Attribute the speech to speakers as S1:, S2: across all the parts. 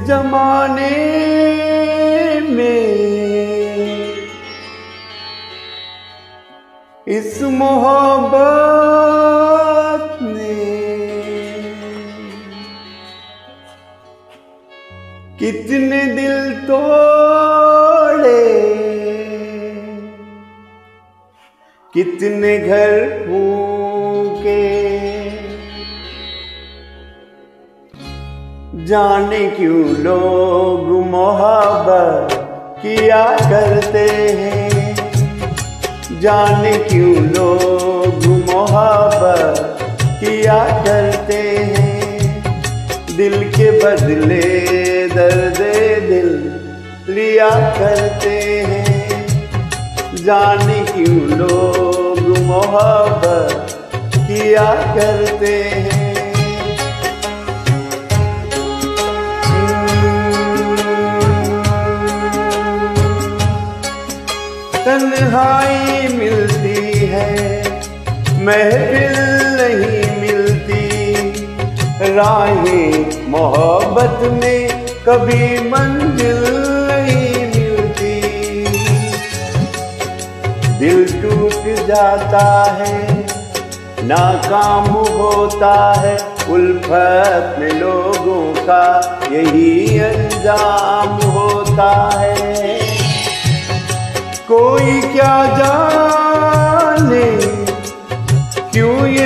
S1: जमाने में इस मोहब्बत ने कितने दिल तोड़े, कितने घर फूके, जाने क्यों लोग मोहब्बत किया करते हैं, जाने क्यों लोग मोहब्बत किया करते हैं। दिल के बदले दर्द दिल लिया करते हैं, जाने क्यों लोग मोहब्बत किया करते हैं। तन्हाई मिलती है, महफिल नहीं मिलती, राहें मोहब्बत में कभी मंजिल नहीं मिलती। दिल टूट जाता है, नाकाम होता है, उल्फत में लोगों का यही अंजाम होता है। कोई क्या जाने क्यों ये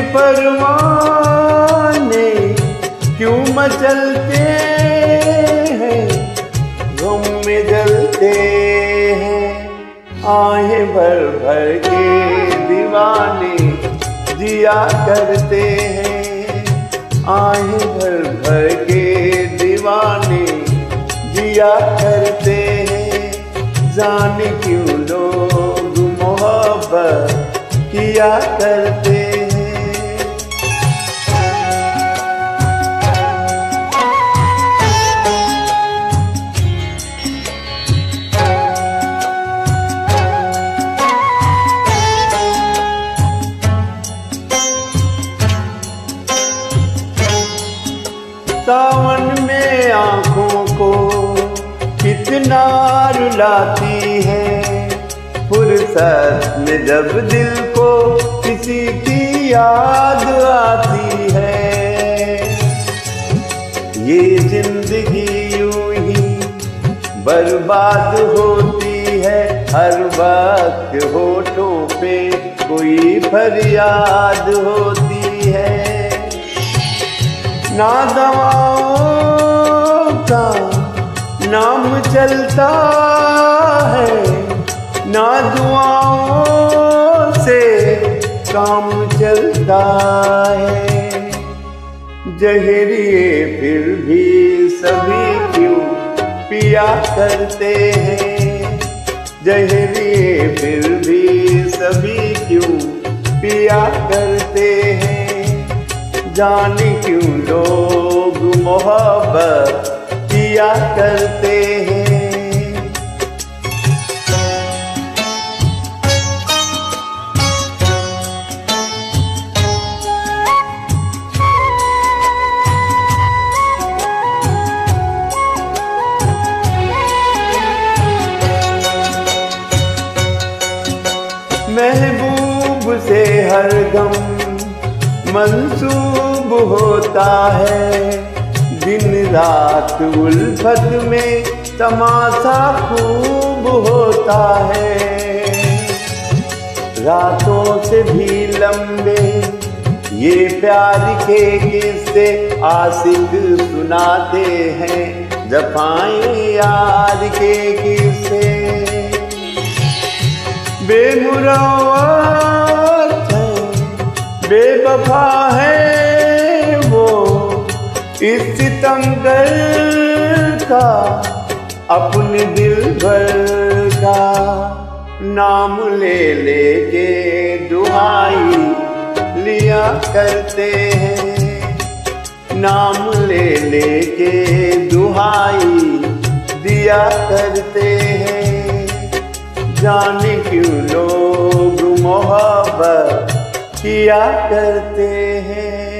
S1: परवाने क्यों मचलते हैं, गम में जलते हैं। आहें भर भर के दीवाने जिया करते हैं, आहें भर भर के दीवाने जिया करते हैं। जाने क्यों लोग मोहब्बत किया करते हैं। सावन में आँखों को कितना रुलाती है, फुर्सत में जब दिल को किसी की याद आती है। ये जिंदगी यूं ही बर्बाद होती है, हर वक्त होठों पे कोई फरियाद होती है। ना दवाओं का नाम चलता है, ना दुआओं से काम चलता है। जहरिए फिर भी सभी क्यों पिया करते हैं, जहरिए फिर भी सभी क्यों पिया करते हैं। जाने क्यों लोग मोहब्बत किया करते हैं। महबूब से हर गम मंसूब होता है, दिन रात उल्फत में तमाशा खूब होता है। रातों से भी लंबे ये प्यार के किस्से आशिक सुनाते हैं, जफाएं यार के किस्से। बेमुराद है, बेवफा है वो, इस सितमगर का अपने दिल भर का नाम ले लेके दुआई लिया करते हैं, नाम ले लेके दुआई दिया करते हैं। जाने क्यों लोग मोहब्बत किया करते हैं।